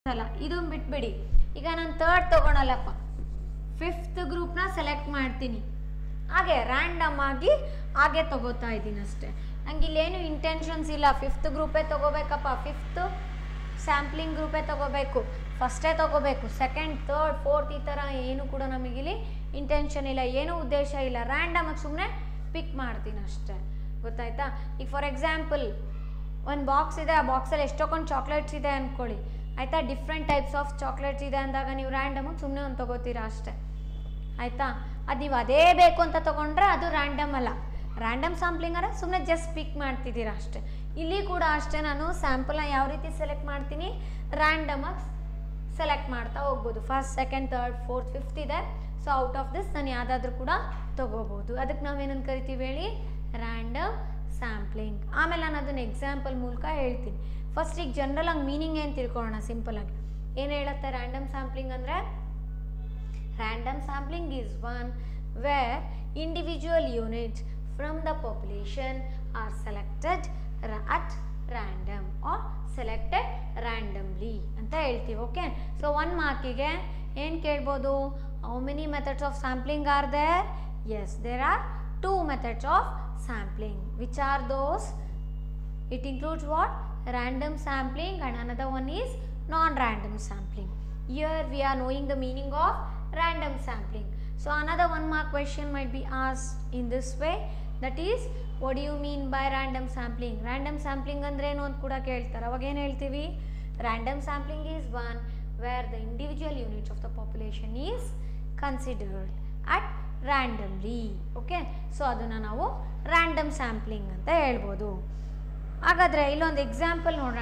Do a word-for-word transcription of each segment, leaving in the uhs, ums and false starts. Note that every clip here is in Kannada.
ಅಲ್ಲ ಇದು ಬಿಟ್ಬಿಡಿ. ಈಗ ನಾನು ಥರ್ಡ್ ತೊಗೊಳಲ್ಲಪ್ಪ, ಫಿಫ್ತ್ ಗ್ರೂಪ್ನ ಸೆಲೆಕ್ಟ್ ಮಾಡ್ತೀನಿ, ಹಾಗೆ ರ್ಯಾಂಡಮ್ ಆಗಿ ಹಾಗೆ ತೊಗೋತಾ ಇದ್ದೀನಿ ಅಷ್ಟೇ. ನಂಗೆ ಇಲ್ಲೇನು ಇಂಟೆನ್ಷನ್ಸ್ ಇಲ್ಲ ಫಿಫ್ತ್ ಗ್ರೂಪೇ ತೊಗೋಬೇಕಪ್ಪ, ಫಿಫ್ತ್ ಸ್ಯಾಂಪ್ಲಿಂಗ್ ಗ್ರೂಪೇ ತೊಗೋಬೇಕು, ಫಸ್ಟೇ ತೊಗೋಬೇಕು, ಸೆಕೆಂಡ್ ಥರ್ಡ್ ಫೋರ್ತ್ ಈ ಥರ ಏನು ಕೂಡ ನಮಗಿಲ್ಲಿ ಇಂಟೆನ್ಷನ್ ಇಲ್ಲ, ಏನೂ ಉದ್ದೇಶ ಇಲ್ಲ. ರ್ಯಾಂಡಮಾಗಿ ಸುಮ್ಮನೆ ಪಿಕ್ ಮಾಡ್ತೀನಿ ಅಷ್ಟೇ, ಗೊತ್ತಾಯ್ತಾ. ಈಗ ಫಾರ್ ಎಕ್ಸಾಂಪಲ್ ಒಂದು ಬಾಕ್ಸ್ ಇದೆ, ಆ ಬಾಕ್ಸಲ್ಲಿ ಎಷ್ಟೊಂದು ಚಾಕ್ಲೇಟ್ಸ್ ಇದೆ ಅಂದ್ಕೊಳ್ಳಿ, ಆಯಿತಾ. ಡಿಫ್ರೆಂಟ್ ಟೈಪ್ಸ್ ಆಫ್ ಚಾಕ್ಲೇಟ್ಸ್ ಇದೆ ಅಂದಾಗ ನೀವು ರ್ಯಾಂಡಮಾಗಿ ಸುಮ್ಮನೆ ಒಂದು ತೊಗೋತೀರಾ ಅಷ್ಟೇ, ಆಯಿತಾ. ಅದು ನೀವು ಅದೇ ಬೇಕು ಅಂತ ತೊಗೊಂಡ್ರೆ ಅದು ರ್ಯಾಂಡಮ್ ಅಲ್ಲ. ರ್ಯಾಂಡಮ್ ಸ್ಯಾಂಪ್ಲಿಂಗ್ ಅಂದರೆ ಸುಮ್ಮನೆ ಜಸ್ಟ್ ಪಿಕ್ ಮಾಡ್ತಿದ್ದೀರಾ ಅಷ್ಟೇ. ಇಲ್ಲಿ ಕೂಡ ಅಷ್ಟೇ, ನಾನು ಸ್ಯಾಂಪಲ್ನ ಯಾವ ರೀತಿ ಸೆಲೆಕ್ಟ್ ಮಾಡ್ತೀನಿ, ರ್ಯಾಂಡಮಾಗಿ ಸೆಲೆಕ್ಟ್ ಮಾಡ್ತಾ ಹೋಗ್ಬೋದು. First second third fourth fifth ಇದೆ, ಸೊ ಔಟ್ ಆಫ್ ದಿಸ್ ನಾನು ಯಾವುದಾದ್ರೂ ಕೂಡ ತೊಗೋಬೋದು. ಅದಕ್ಕೆ ನಾವೇನಂತ ಕರಿತೀವಿ ಹೇಳಿ, ರ್ಯಾಂಡಮ್ ಸ್ಯಾಂಪ್ಲಿಂಗ್. ಆಮೇಲೆ ನಾನು ಅದನ್ನು ಎಕ್ಸಾಂಪಲ್ ಮೂಲಕ ಹೇಳ್ತೀನಿ. ಫಸ್ಟ್ ಈಗ ಜನರಲ್ ಆಗಿ ಮೀನಿಂಗ್ ಏನು ತಿಳ್ಕೊಳ್ಳೋಣ ಸಿಂಪಲಾಗಿ. ಏನು ಹೇಳುತ್ತೆ ರ್ಯಾಂಡಮ್ ಸ್ಯಾಂಪ್ಲಿಂಗ್ ಅಂದರೆ, random sampling is one where individual units from the population are selected at random are selected randomly ಅಂತ ಹೇಳ್ತೀವಿ. ಓಕೆ, ಸೊ ಒನ್ ಮಾರ್ಕಿಗೆ ಏನು ಕೇಳ್ಬೋದು, how many methods of sampling are there? Yes, there are two methods of sampling. Which are those? It includes what? Random sampling and another one is non-random sampling. Here we are knowing the meaning of random sampling. So another one mark question might be asked in this way, that is, what do you mean by random sampling? Random sampling andre enu ant kuda keltare. Avage ಏನು ಹೇಳ್ತೀವಿ, random sampling is one where the individual units of the population is considered at randomly. Okay, so ಅದನ್ನು ನಾವು ರ್ಯಾಂಡಮ್ ಸ್ಯಾಂಪ್ಲಿಂಗ್ ಅಂತ ಹೇಳ್ಬೋದು. ಹಾಗಾದರೆ ಇಲ್ಲೊಂದು ಎಕ್ಸಾಂಪಲ್ ನೋಡೋಣ.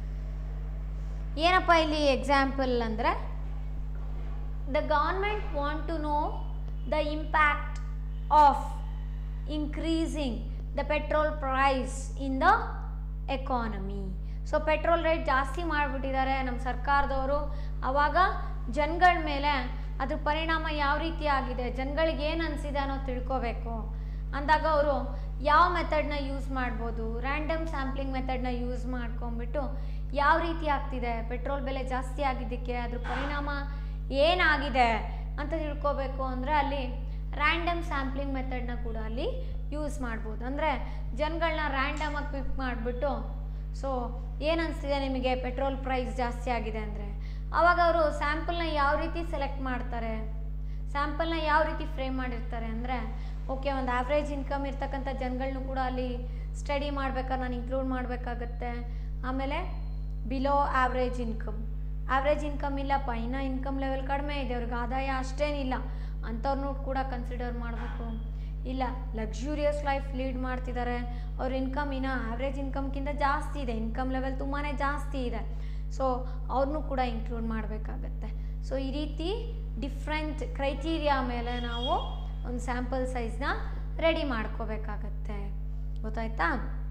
ಏನಪ್ಪ ಇಲ್ಲಿ ಎಕ್ಸಾಂಪಲ್ ಅಂದರೆ, the government want to know the impact of increasing the petrol price in the economy. So petrol rate ಜಾಸ್ತಿ ಮಾಡಿಬಿಟ್ಟಿದ್ದಾರೆ ನಮ್ಮ ಸರ್ಕಾರದವರು, ಆವಾಗ ಜನಗಳ ಮೇಲೆ ಅದ್ರ ಪರಿಣಾಮ ಯಾವ ರೀತಿ ಆಗಿದೆ, ಜನಗಳಿಗೆ ಏನು ಅನಿಸಿದೆ ಅನ್ನೋದು ತಿಳ್ಕೋಬೇಕು ಅಂದಾಗ ಅವರು ಯಾವ ಮೆಥಡ್ನ ಯೂಸ್ ಮಾಡ್ಬೋದು, ರ್ಯಾಂಡಮ್ ಸ್ಯಾಂಪ್ಲಿಂಗ್ ಮೆಥಡ್ನ ಯೂಸ್ ಮಾಡ್ಕೊಂಬಿಟ್ಟು ಯಾವ ರೀತಿ ಆಗ್ತಿದೆ, ಪೆಟ್ರೋಲ್ ಬೆಲೆ ಜಾಸ್ತಿ ಆಗಿದ್ದಕ್ಕೆ ಅದ್ರ ಪರಿಣಾಮ ಏನಾಗಿದೆ ಅಂತ ತಿಳ್ಕೋಬೇಕು ಅಂದರೆ ಅಲ್ಲಿ ರ್ಯಾಂಡಮ್ ಸ್ಯಾಂಪ್ಲಿಂಗ್ ಮೆಥಡ್ನ ಕೂಡ ಅಲ್ಲಿ ಯೂಸ್ ಮಾಡ್ಬೋದು. ಅಂದರೆ ಜನಗಳನ್ನ ರ್ಯಾಂಡಮಾಗಿ ಪಿಕ್ ಮಾಡಿಬಿಟ್ಟು, ಸೊ ಏನು ಅನಿಸ್ತಿದೆ ನಿಮಗೆ ಪೆಟ್ರೋಲ್ ಪ್ರೈಸ್ ಜಾಸ್ತಿ ಆಗಿದೆ ಅಂದರೆ, ಆವಾಗ ಅವರು ಸ್ಯಾಂಪಲ್ನ ಯಾವ ರೀತಿ ಸೆಲೆಕ್ಟ್ ಮಾಡ್ತಾರೆ, ಸ್ಯಾಂಪಲ್ನ ಯಾವ ರೀತಿ ಫ್ರೇಮ್ ಮಾಡಿರ್ತಾರೆ ಅಂದರೆ, ಓಕೆ ಒಂದು ಆವ್ರೇಜ್ ಇನ್ಕಮ್ ಇರ್ತಕ್ಕಂಥ ಜನಗಳನ್ನೂ ಕೂಡ ಅಲ್ಲಿ ಸ್ಟಡಿ ಮಾಡ್ಬೇಕಾದ್ರೆ ನಾನು ಇನ್ಕ್ಲೂಡ್ ಮಾಡಬೇಕಾಗತ್ತೆ. ಆಮೇಲೆ below average income, average income ಇಲ್ಲಪ್ಪ, ಇನ್ನೂ ಇನ್ಕಮ್ ಲೆವೆಲ್ ಕಡಿಮೆ ಇದೆ, ಅವ್ರಿಗೆ ಆದಾಯ ಅಷ್ಟೇನಿಲ್ಲ ಅಂಥವ್ರನ್ನೂ ಕೂಡ ಕನ್ಸಿಡರ್ ಮಾಡಬೇಕು. ಇಲ್ಲ ಲಕ್ಸುರಿಯಸ್ ಲೈಫ್ ಲೀಡ್ ಮಾಡ್ತಿದ್ದಾರೆ, ಅವ್ರ ಇನ್ಕಮ್ ಇನ್ನೂ ಆವ್ರೇಜ್ ಇನ್ಕಮ್ಗಿಂತ ಜಾಸ್ತಿ ಇದೆ, ಇನ್ಕಮ್ ಲೆವೆಲ್ ತುಂಬಾ ಜಾಸ್ತಿ ಇದೆ, ಸೊ ಅವ್ರನ್ನೂ ಕೂಡ ಇನ್ಕ್ಲೂಡ್ ಮಾಡಬೇಕಾಗತ್ತೆ. ಸೊ ಈ ರೀತಿ ಡಿಫ್ರೆಂಟ್ ಕ್ರೈಟೀರಿಯಾ ಮೇಲೆ ನಾವು ಒಂದು ಸ್ಯಾಂಪಲ್ ಸೈಜ್ನ ರೆಡಿ ಮಾಡ್ಕೋಬೇಕಾಗತ್ತೆ, ಗೊತ್ತಾಯ್ತಾ.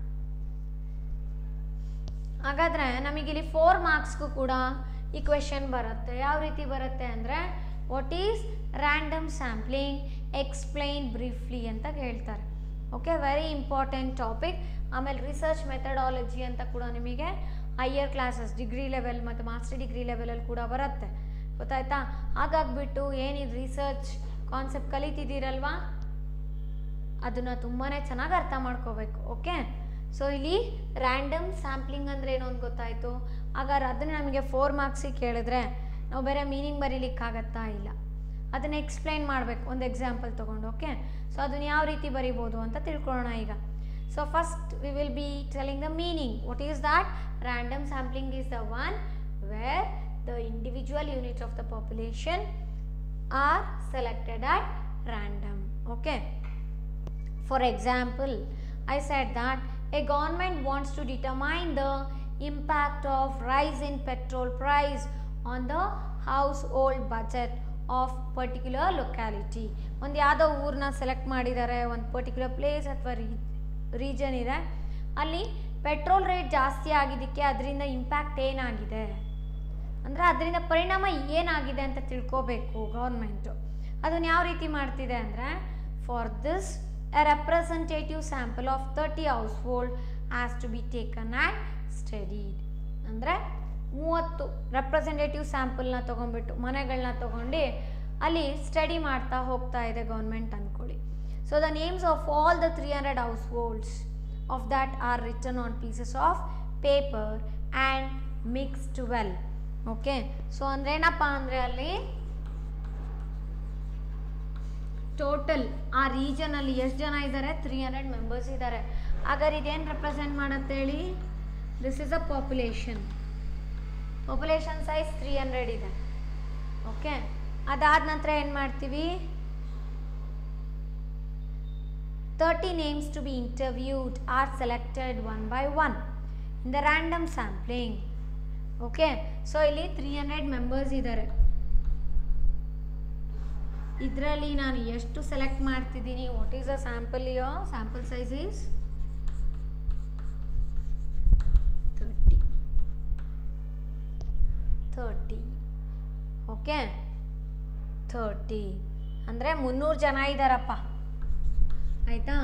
ಹಾಗಾದರೆ ನಮಗಿಲ್ಲಿ ಫೋರ್ ಮಾರ್ಕ್ಸ್ಗೂ ಕೂಡ ಈ ಕ್ವೆಶನ್ ಬರುತ್ತೆ. ಯಾವ ರೀತಿ ಬರುತ್ತೆ ಅಂದರೆ, what is random sampling, explain briefly ಅಂತ ಹೇಳ್ತಾರೆ. Okay, very important topic. ಆಮೇಲೆ ರಿಸರ್ಚ್ ಮೆಥಡಾಲಜಿ ಅಂತ ಕೂಡ ನಿಮಗೆ ಹೈಯರ್ ಕ್ಲಾಸಸ್ ಡಿಗ್ರಿ ಲೆವೆಲ್ ಮತ್ತು ಮಾಸ್ಟರ್ ಡಿಗ್ರಿ ಲೆವೆಲಲ್ಲಿ ಕೂಡ ಬರುತ್ತೆ, ಗೊತ್ತಾಯ್ತಾ. ಹಾಗಾಗಿಬಿಟ್ಟು ಏನಿದು ರಿಸರ್ಚ್ ಕಾನ್ಸೆಪ್ಟ್ ಕಲಿತಿದ್ದೀರಲ್ವಾ, ಅದನ್ನು ತುಂಬಾ ಚೆನ್ನಾಗಿ ಅರ್ಥ ಮಾಡ್ಕೋಬೇಕು. ಓಕೆ, ಸೊ ಇಲ್ಲಿ ರ್ಯಾಂಡಮ್ ಸ್ಯಾಂಪ್ಲಿಂಗ್ ಅಂದರೆ ಏನು ಅಂತ ಗೊತ್ತಾಯಿತು. ಹಾಗಾದ್ರೆ ಅದನ್ನು ನಮಗೆ ಫೋರ್ ಮಾರ್ಕ್ಸಿಗೆ ಕೇಳಿದ್ರೆ ನಾವು ಬೇರೆ ಮೀನಿಂಗ್ ಬರೀಲಿಕ್ಕಾಗತ್ತಾ, ಇಲ್ಲ, ಅದನ್ನು ಎಕ್ಸ್ಪ್ಲೈನ್ ಮಾಡಬೇಕು ಒಂದು ಎಕ್ಸಾಂಪಲ್ ತೊಗೊಂಡು. ಓಕೆ, ಸೊ ಅದನ್ನು ಯಾವ ರೀತಿ ಬರಿಬೋದು ಅಂತ ತಿಳ್ಕೊಳ್ಳೋಣ ಈಗ. So first we will be telling the meaning. What is that? Random sampling is the one where the individual units of the population are selected at random. Okay, for example, I said that a government wants to determine the impact of rise in petrol price on the household budget of particular locality. ಒಂದು ಯಾವುದೋ ಊರನ್ನ ಸೆಲೆಕ್ಟ್ ಮಾಡಿದ್ದಾರೆ, ಒಂದು ಪರ್ಟಿಕ್ಯುಲರ್ ಪ್ಲೇಸ್ ಅಥವಾ ರೀಜನ್ ಇದೆ, ಅಲ್ಲಿ ಪೆಟ್ರೋಲ್ ರೇಟ್ ಜಾಸ್ತಿ ಆಗಿದ್ದಕ್ಕೆ ಅದರಿಂದ ಇಂಪ್ಯಾಕ್ಟ್ ಏನಾಗಿದೆ ಅಂದರೆ ಅದರಿಂದ ಪರಿಣಾಮ ಏನಾಗಿದೆ ಅಂತ ತಿಳ್ಕೋಬೇಕು ಗೌರ್ಮೆಂಟು. ಅದನ್ನು ಯಾವ ರೀತಿ ಮಾಡ್ತಿದೆ ಅಂದರೆ, for this a representative sample of thirty household has to be taken and studied. ಅಂದರೆ ಮೂವತ್ತು ರೆಪ್ರೆಸೆಂಟೇಟಿವ್ ಸ್ಯಾಂಪಲ್ನ ತೊಗೊಂಡ್ಬಿಟ್ಟು ಮನೆಗಳನ್ನ ತೊಗೊಂಡು ಅಲ್ಲಿ ಸ್ಟಡಿ ಮಾಡ್ತಾ ಹೋಗ್ತಾ ಇದೆ ಗೌರ್ಮೆಂಟ್ ಅಂದ್ಕೊಳ್ಳಿ. So the names of all the three hundred households of that are written on pieces of paper and mixed well. Okay, so ಅಂದರೆ ಏನಪ್ಪ ಅಂದರೆ ಅಲ್ಲಿ ಟೋಟಲ್ ಆ ರೀಜನಲ್ಲಿ ಎಷ್ಟು ಜನ ಇದ್ದಾರೆ, ತ್ರೀ ಹಂಡ್ರೆಡ್ ಮೆಂಬರ್ಸ್ ಇದ್ದಾರೆ. ಹಾಗಾದ್ರೆ ಇದೇನು ರೆಪ್ರೆಸೆಂಟ್ ಮಾಡುತ್ತೆ ಹೇಳಿ, this is a population. Population size three hundred ಇದೆ. ಓಕೆ, ಅದಾದ ನಂತರ ಏನು ಮಾಡ್ತೀವಿ, thirty names to be interviewed are selected one by one in the random sampling. Okay, so ಇಲ್ಲಿ ತ್ರೀ ಹಂಡ್ರೆಡ್ ಮೆಂಬರ್ಸ್ ಇದ್ದಾರೆ. ಇದರಲ್ಲಿ ನಾನು ಎಷ್ಟು ಸೆಲೆಕ್ಟ್ ಮಾಡ್ತಿದ್ದೀನಿ, ವಾಟ್ ಈಸ್ ದ ಸ್ಯಾಂಪಲ್ ಯೋ sample size is thirty thirty okay, thirty ಅಂದರೆ ಮುನ್ನೂರು ಜನ ಇದ್ದಾರಪ್ಪ, ಆಯಿತಾ.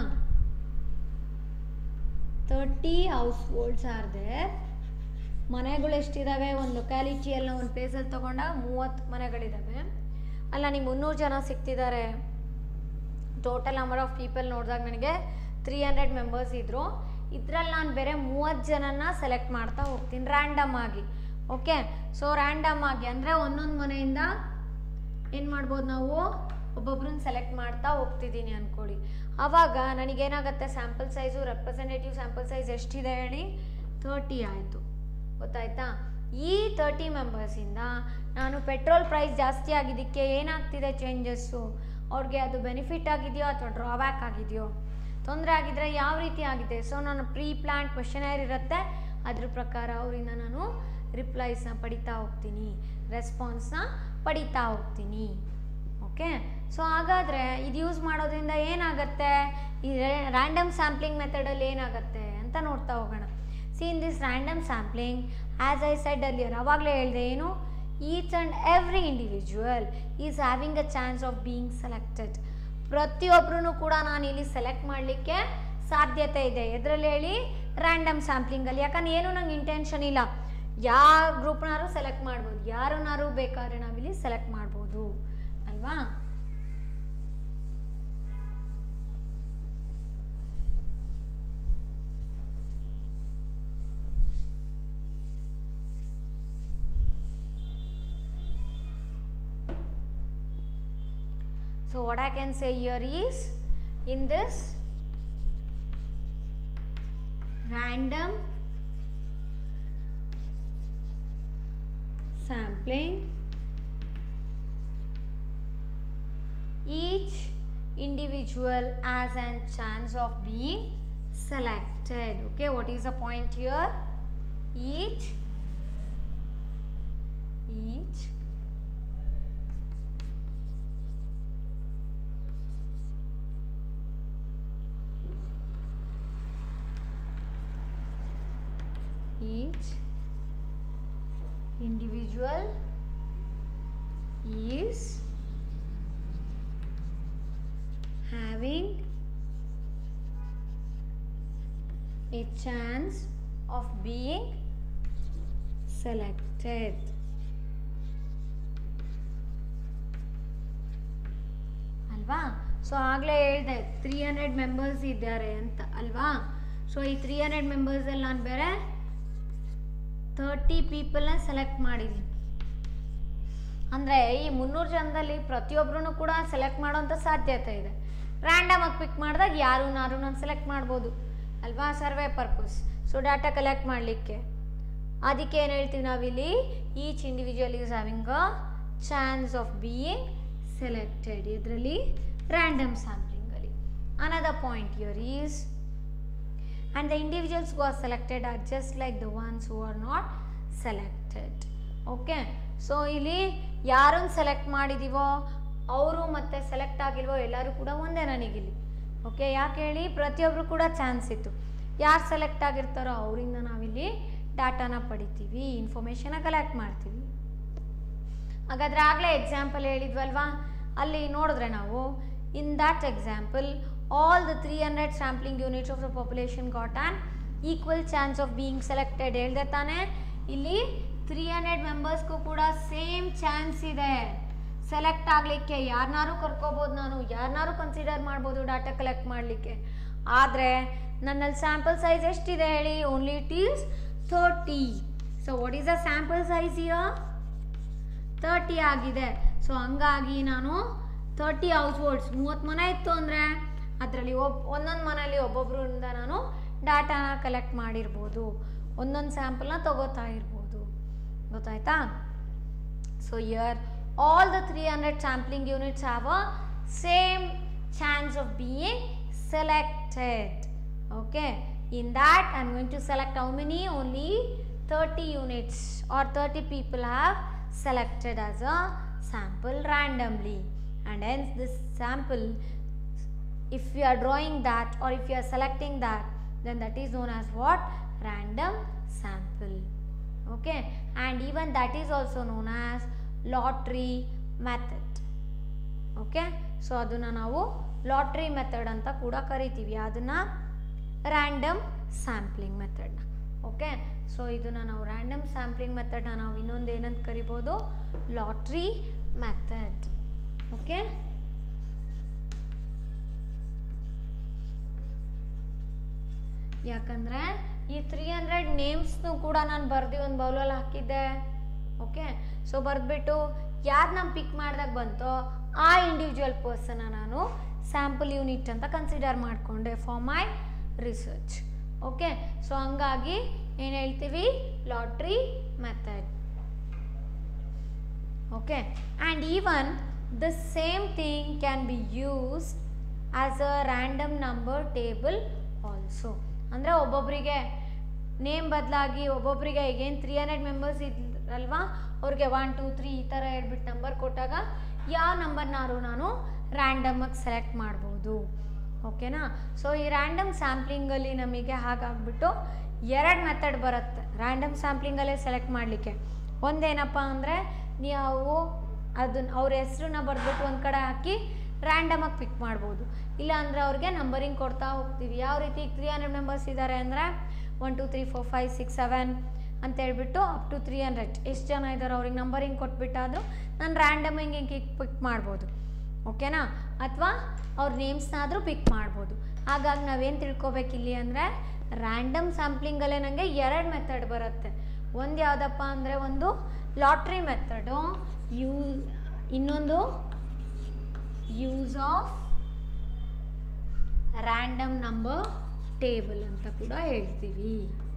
Thirty households are there. ಮನೆಗಳು ಎಷ್ಟಿದ್ದಾವೆ, ಒಂದು ಲೊಕ್ಯಾಲಿಟಿಯಲ್ಲಿ ಒಂದು ಪ್ಲೇಸಲ್ಲಿ ತೊಗೊಂಡಾಗ ಮೂವತ್ತು ಮನೆಗಳಿದ್ದಾವೆ. ಅಲ್ಲ ನನಗೆ ಮುನ್ನೂರು ಜನ ಸಿಗ್ತಿದ್ದಾರೆ. ಟೋಟಲ್ ನಂಬರ್ ಆಫ್ ಪೀಪಲ್ ನೋಡಿದಾಗ ನನಗೆ ತ್ರೀ ಹಂಡ್ರೆಡ್ ಮೆಂಬರ್ಸ್ ಇದ್ದರು. ಇದರಲ್ಲಿ ನಾನು ಬೇರೆ ಮೂವತ್ತು ಜನನ ಸೆಲೆಕ್ಟ್ ಮಾಡ್ತಾ ಹೋಗ್ತೀನಿ ರ್ಯಾಂಡಮ್ ಆಗಿ. ಓಕೆ, ಸೊ ರ್ಯಾಂಡಮ್ ಆಗಿ ಅಂದರೆ ಒಂದೊಂದು ಮನೆಯಿಂದ ಏನು ಮಾಡ್ಬೋದು ನಾವು, ಒಬ್ಬೊಬ್ರನ್ನ ಸೆಲೆಕ್ಟ್ ಮಾಡ್ತಾ ಹೋಗ್ತಿದ್ದೀನಿ ಅಂದ್ಕೊಳ್ಳಿ. ಆವಾಗ ನನಗೇನಾಗುತ್ತೆ, sample size representative sample size ಎಷ್ಟಿದೆ ಹೇಳಿ, ತರ್ಟಿ ಆಯಿತು. ಗೊತ್ತಾಯ್ತಾ. ಈ ತರ್ಟಿ ಮೆಂಬರ್ಸಿಂದ ನಾನು ಪೆಟ್ರೋಲ್ ಪ್ರೈಸ್ ಜಾಸ್ತಿ ಆಗಿದ್ದಕ್ಕೆ ಏನಾಗ್ತಿದೆ ಚೇಂಜಸ್ಸು, ಅವ್ರಿಗೆ ಅದು ಬೆನಿಫಿಟ್ ಆಗಿದೆಯೋ ಅಥವಾ ಡ್ರಾಬ್ಯಾಕ್ ಆಗಿದೆಯೋ, ತೊಂದರೆ ಆಗಿದ್ರೆ ಯಾವ ರೀತಿ ಆಗಿದೆ. ಸೊ ನಾನು ಪ್ರೀ ಪ್ಲ್ಯಾನ್ ಕ್ವೆಶ್ಚನರ್ ಇರುತ್ತೆ, ಅದ್ರ ಪ್ರಕಾರ ಅವರಿಂದ ನಾನು ರಿಪ್ಲೈಸ್ನ ಪಡಿತಾ ಹೋಗ್ತೀನಿ, ರೆಸ್ಪಾನ್ಸ್ನ ಪಡಿತಾ ಹೋಗ್ತೀನಿ. ಓಕೆ, ಸೊ ಹಾಗಾದರೆ ಇದು ಯೂಸ್ ಮಾಡೋದ್ರಿಂದ ಏನಾಗುತ್ತೆ, ಈ ರ್ಯಾಂಡಮ್ ಸ್ಯಾಂಪ್ಲಿಂಗ್ ಮೆಥಡಲ್ಲಿ ಏನಾಗುತ್ತೆ ಅಂತ ನೋಡ್ತಾ ಹೋಗೋಣ. See in this random sampling, as I said earlier, ಅವಾಗಲೇ ಹೇಳಿದೆ ಏನು, each and every individual is having a chance of being selected. ಪ್ರತಿಯೊಬ್ಬರೂ ಕೂಡ ನಾನು ಇಲ್ಲಿ ಸೆಲೆಕ್ಟ್ ಮಾಡಲಿಕ್ಕೆ ಸಾಧ್ಯತೆ ಇದೆ. ಎದರಲ್ಲಿ ಹೇಳಿ, ರ್ಯಾಂಡಮ್ ಸ್ಯಾಂಪ್ಲಿಂಗಲ್ಲಿ. ಯಾಕಂದ್ರೆ ಏನು ನಂಗೆ ಇಂಟೆನ್ಷನ್ ಇಲ್ಲ, ಯಾವ ಗ್ರೂಪ್ನಾರು ಸೆಲೆಕ್ಟ್ ಮಾಡ್ಬೋದು, ಯಾರನ್ನಾರು ಬೇಕಾದ್ರೆ ನಾವಿಲ್ಲಿ ಸೆಲೆಕ್ಟ್ ಮಾಡ್ಬೋದು ಅಲ್ವಾ. So what I can say here is, in this random sampling, each individual has a chance of being selected. Okay, what is the point here? Each each each individual is having a chance of being selected. ಅಲ್ವಾ. ಸೊ ಆಗಲೇ ಹೇಳಿದೆ ತ್ರೀ ಹಂಡ್ರೆಡ್ ಮೆಂಬರ್ಸ್ ಇದ್ದಾರೆ ಅಂತ ಅಲ್ವಾ. ಸೊ ಈ ತ್ರೀ ಹಂಡ್ರೆಡ್ ಮೆಂಬರ್ಸಲ್ಲಿ ನಾನು ಬೇರೆ ತರ್ಟಿ ಪೀಪಲ್ನ ಸೆಲೆಕ್ಟ್ ಮಾಡಿದ್ದೀನಿ. ಅಂದರೆ ಈ ಮುನ್ನೂರು ಜನದಲ್ಲಿ ಪ್ರತಿಯೊಬ್ಬರೂ ಕೂಡ ಸೆಲೆಕ್ಟ್ ಮಾಡೋಂಥ ಸಾಧ್ಯತೆ ಇದೆ. ರ್ಯಾಂಡಮ್ ಆಗಿ ಪಿಕ್ ಮಾಡಿದಾಗ ಯಾರು ನಾರು ನಾನು ಸೆಲೆಕ್ಟ್ ಮಾಡ್ಬೋದು ಅಲ್ವಾ, survey purpose. So data collect ಮಾಡಲಿಕ್ಕೆ ಅದಕ್ಕೆ ಏನು ಹೇಳ್ತೀವಿ ನಾವಿಲ್ಲಿ, each individual is having a chance of being selected. ಇದರಲ್ಲಿ ರ್ಯಾಂಡಮ್ ಸ್ಯಾಂಪ್ಲಿಂಗಲ್ಲಿ. Another point here is, and the individuals who are selected are just like the ones who are not selected. Okay, so ಇಲ್ಲಿ ಯಾರನ್ನು ಸೆಲೆಕ್ಟ್ ಮಾಡಿದ್ದೀವೋ ಅವರು ಮತ್ತೆ ಸೆಲೆಕ್ಟ್ ಆಗಿಲ್ವೋ ಎಲ್ಲರೂ ಕೂಡ ಒಂದೇ ನನಗಿಲ್ಲಿ. ಓಕೆ, ಯಾಕೆ ಹೇಳಿ, ಪ್ರತಿಯೊಬ್ಬರು ಕೂಡ ಚಾನ್ಸ್ ಇತ್ತು. ಯಾರು ಸೆಲೆಕ್ಟ್ ಆಗಿರ್ತಾರೋ ಅವರಿಂದ ನಾವಿಲ್ಲಿ ಡಾಟಾನ ಪಡಿತೀವಿ, ಇನ್ಫಾರ್ಮೇಷನ್ನ ಕಲೆಕ್ಟ್ ಮಾಡ್ತೀವಿ. ಹಾಗಾದರೆ ಆಗಲೇ ಎಕ್ಸಾಂಪಲ್ ಹೇಳಿದ್ವಲ್ವಾ, ಅಲ್ಲಿ ನೋಡಿದ್ರೆ ನಾವು in that example all the three hundred sampling units of the population got an equal chance of being selected. ಹೇಳ್ದೆ ತಾನೆ, ಇಲ್ಲಿ ತ್ರೀ ಹಂಡ್ರೆಡ್ ಮೆಂಬರ್ಸ್ಗೂ ಕೂಡ ಸೇಮ್ ಚಾನ್ಸ್ ಇದೆ ಸೆಲೆಕ್ಟ್ ಆಗಲಿಕ್ಕೆ. ಯಾರನ್ನಾರು ಕರ್ಕೋಬೋದು, ನಾನು ಯಾರನ್ನಾರು ಕನ್ಸಿಡರ್ ಮಾಡ್ಬೋದು ಡಾಟಾ ಕಲೆಕ್ಟ್ ಮಾಡಲಿಕ್ಕೆ. ಆದರೆ ನನ್ನಲ್ಲಿ ಸ್ಯಾಂಪಲ್ ಸೈಜ್ ಎಷ್ಟಿದೆ ಹೇಳಿ? Only it is thirty. So what is the sample size here? Thirty ಆಗಿದೆ. ಸೊ ಹಂಗಾಗಿ ನಾನು ತರ್ಟಿ ಹೌಸ್ ಹೋಲ್ಡ್ಸ್, ಮೂವತ್ತು ಮನೆ ಇತ್ತು ಅಂದರೆ ಅದರಲ್ಲಿ ಒಬ್ಬ ಒಂದೊಂದು ಮನೆಯಲ್ಲಿ ಒಬ್ಬೊಬ್ಬರಿಂದ ನಾನು ಡಾಟಾನ ಕಲೆಕ್ಟ್ ಮಾಡಿರ್ಬೋದು, ಒಂದೊಂದು ಸ್ಯಾಂಪಲ್ನ ತಗೋತಾ ಇರ್ಬೋದು. ಗೊತ್ತಾಯ್ತಾ? So year all the three hundred sampling units have a same chance of being selected. Okay, in that I am going to select how many? Only thirty units or thirty people have selected as a sample randomly, and hence this sample, if we are drawing that or if we are selecting that, then that is known as what? Random sample. Okay, and even that is also known as lottery method. Okay, so ಅದನ್ನು ನಾವು ಲಾಟ್ರಿ ಮೆಥಡ್ ಅಂತ ಕೂಡ ಕರಿತೀವಿ, ಅದನ್ನು ರ್ಯಾಂಡಮ್ ಸ್ಯಾಂಪ್ಲಿಂಗ್ ಮೆಥಡ್ನ. ಓಕೆ, ಸೊ ಇದನ್ನು ನಾವು ರ್ಯಾಂಡಮ್ ಸ್ಯಾಂಪ್ಲಿಂಗ್ ಮೆಥಡ್ನ ನಾವು ಇನ್ನೊಂದು ಏನಂತ ಕರಿಬೋದು? Lottery method. ಓಕೆ, ಯಾಕಂದರೆ ಈ ತ್ರೀ ಹಂಡ್ರೆಡ್ ನೇಮ್ಸ್ನು ಕೂಡ ನಾನು ಬರ್ದು ಒಂದು ಬೌಲಲ್ಲಿ ಹಾಕಿದ್ದೆ. ಓಕೆ, ಸೊ ಬರೆದ್ಬಿಟ್ಟು ಯಾರು ನಾನು ಪಿಕ್ ಮಾಡಿದಾಗ ಬಂತೋ ಆ ಇಂಡಿವಿಜುವಲ್ ಪರ್ಸನ್ನ ನಾನು ಸ್ಯಾಂಪಲ್ ಯೂನಿಟ್ ಅಂತ ಕನ್ಸಿಡರ್ ಮಾಡಿಕೊಂಡೆ for my research. Okay, so ಹಂಗಾಗಿ ಏನು ಹೇಳ್ತೀವಿ? Lottery method. Okay, and even the same thing can be used as a random number table also. ಅಂದರೆ ಒಬ್ಬೊಬ್ಬರಿಗೆ ನೇಮ್ ಬದಲಾಗಿ ಒಬ್ಬೊಬ್ಬರಿಗೆ ಈಗೇನು ತ್ರೀ ಹಂಡ್ರೆಡ್ ಮೆಂಬರ್ಸ್ ಇದ್ರಲ್ವಾ, ಅವ್ರಿಗೆ ಒನ್ ಟೂ ತ್ರೀ ಈ ಥರ ಹೇಳ್ಬಿಟ್ಟು ನಂಬರ್ ಕೊಟ್ಟಾಗ ಯಾವ ನಂಬರ್ನಾರು ನಾನು ರ್ಯಾಂಡಮಾಗಿ ಸೆಲೆಕ್ಟ್ ಮಾಡ್ಬೋದು. ಓಕೆನಾ? ಸೊ ಈ ರ್ಯಾಂಡಮ್ ಸ್ಯಾಂಪ್ಲಿಂಗಲ್ಲಿ ನಮಗೆ ಹಾಗಾಗ್ಬಿಟ್ಟು ಎರಡು ಮೆಥಡ್ ಬರುತ್ತೆ ರ್ಯಾಂಡಮ್ ಸ್ಯಾಂಪ್ಲಿಂಗಲ್ಲೇ ಸೆಲೆಕ್ಟ್ ಮಾಡಲಿಕ್ಕೆ. ಒಂದೇನಪ್ಪ ಅಂದರೆ ನೀವು ಅದನ್ನ ಅವ್ರ ಹೆಸ್ರನ್ನ ಬರೆದ್ಬಿಟ್ಟು ಒಂದು ಕಡೆ ಹಾಕಿ ರ್ಯಾಂಡಮಾಗಿ ಪಿಕ್ ಮಾಡ್ಬೋದು. ಇಲ್ಲ ಅಂದರೆ ಅವ್ರಿಗೆ ನಂಬರಿಂಗ್ ಕೊಡ್ತಾ ಹೋಗ್ತೀವಿ. ಯಾವ ರೀತಿ ತ್ರೀ ಹಂಡ್ರೆಡ್ ಮೆಂಬರ್ಸ್ ಇದ್ದಾರೆ ಅಂದರೆ one two three four five six seven ಅಂತ ಹೇಳ್ಬಿಟ್ಟು ಅಪ್ ಟು ತ್ರೀ ಹಂಡ್ರೆಡ್ ಎಷ್ಟು ಜನ ಇದ್ದಾರೆ ಅವ್ರಿಗೆ ನಂಬರಿಂಗ್ ಕೊಟ್ಬಿಟ್ಟಾದರೂ ನಾನು ರ್ಯಾಂಡಮ್ ಹಿಂಗೆ ಹಿಂಗೆ ಪಿಕ್ ಮಾಡ್ಬೋದು. ಓಕೆನಾ? ಅಥವಾ ಅವ್ರ ನೇಮ್ಸ್ನಾದರೂ ಪಿಕ್ ಮಾಡ್ಬೋದು. ಹಾಗಾಗಿ ನಾವೇನು ತಿಳ್ಕೊಬೇಕಿಲ್ಲಿ ಅಂದರೆ ರ್ಯಾಂಡಮ್ ಸ್ಯಾಂಪ್ಲಿಂಗಲ್ಲೇ ನನಗೆ ಎರಡು ಮೆಥಡ್ ಬರುತ್ತೆ. ಒಂದು ಯಾವುದಪ್ಪ ಅಂದರೆ ಒಂದು ಲಾಟ್ರಿ ಮೆಥಡು, ಯೂ ಇನ್ನೊಂದು use of random number table ಅಂತ ಕೂಡ ಹೇಳ್ತೀವಿ.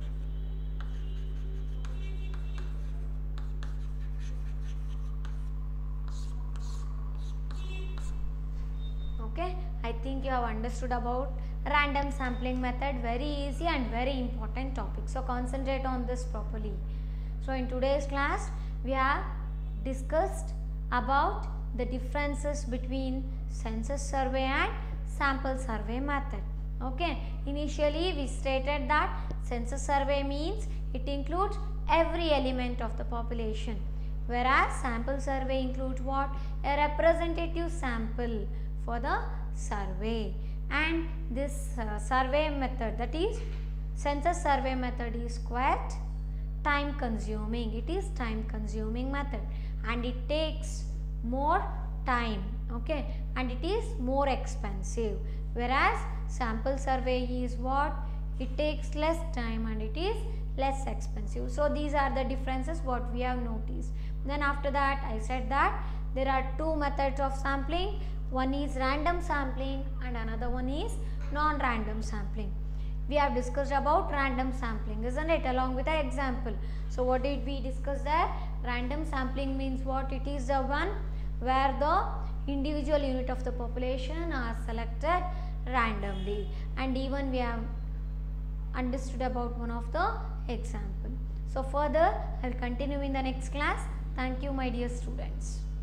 Okay, I think you have understood about random sampling method. Very easy and very important topic, so concentrate on this properly. So in today's class we have discussed about the differences between census survey and sample survey method. Okay, initially we stated that census survey means it includes every element of the population, whereas sample survey includes what? A representative sample for the survey. And this uh, survey method, that is census survey method, is quite time consuming. It is time consuming method and it takes more time. Okay, and it is more expensive, whereas sample survey is what? It takes less time and it is less expensive. So these are the differences what we have noticed. Then after that I said that there are two methods of sampling. One is random sampling and another one is non-random sampling. We have discussed about random sampling, isn't it, along with an example. So what did we discuss there? Random sampling means what? It is the one where the individual unit of the population are selected randomly, and even we have understood about one of the example. So further I will continue in the next class. Thank you my dear students.